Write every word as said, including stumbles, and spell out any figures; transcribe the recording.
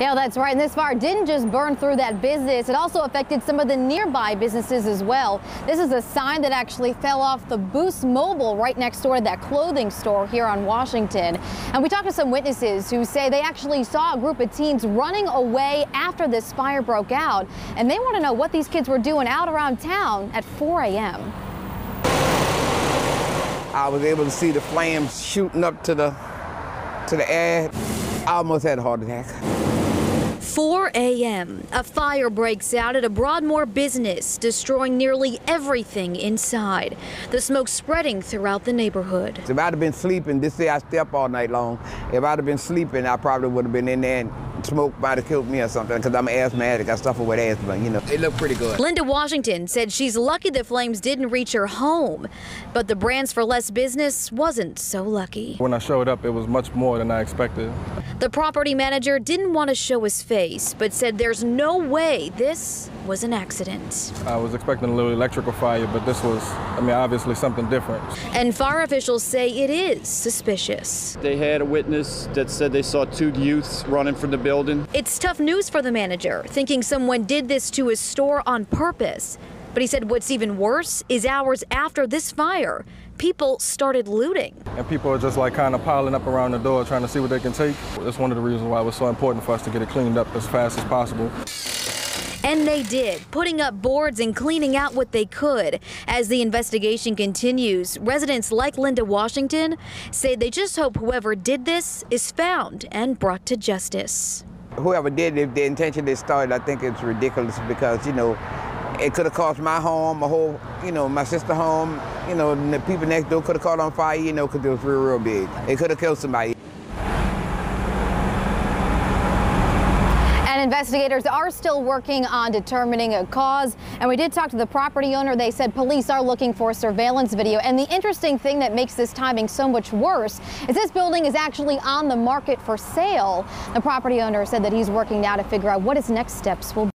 Yeah, that's right. And this fire didn't just burn through that business. It also affected some of the nearby businesses as well. This is a sign that actually fell off the Boost Mobile right next door to that clothing store here on Washington. And we talked to some witnesses who say they actually saw a group of teens running away after this fire broke out. And they want to know what these kids were doing out around town at four A M I was able to see the flames shooting up to the to the air. I almost had a heart attack. four A M A fire breaks out at a Broadmoor business, destroying nearly everything inside. The smoke spreading throughout the neighborhood. If I'd have been sleeping, this day I stay up all night long. If I'd have been sleeping, I probably would have been in there and smoke might have killed me or something, because I'm an asthmatic. I suffer with asthma, you know. It looked pretty good. Linda Washington said she's lucky the flames didn't reach her home, but the Brands for Less business wasn't so lucky. When I showed up, it was much more than I expected. The property manager didn't want to show his face, but said there's no way this was an accident. I was expecting a little electrical fire, but this was, I mean, obviously something different. And fire officials say it is suspicious. They had a witness that said they saw two youths running from the building. It's tough news for the manager, thinking someone did this to his store on purpose. But he said what's even worse is hours after this fire, people started looting. And people are just like kind of piling up around the door trying to see what they can take. That's one of the reasons why it was so important for us to get it cleaned up as fast as possible. And they did, putting up boards and cleaning out what they could. As the investigation continues, residents like Linda Washington say they just hope whoever did this is found and brought to justice. Whoever did it, if the intention they started, I think it's ridiculous because, you know, it could have cost my home, my whole, you know, my sister's home, you know, and the people next door could have caught on fire, you know, because it was real, real big. It could have killed somebody. And investigators are still working on determining a cause. And we did talk to the property owner. They said police are looking for surveillance video. And the interesting thing that makes this timing so much worse is this building is actually on the market for sale. The property owner said that he's working now to figure out what his next steps will be.